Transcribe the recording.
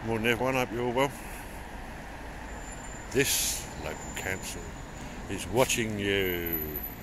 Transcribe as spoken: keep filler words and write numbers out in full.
Morning everyone, hope you're all well. This local council is watching you.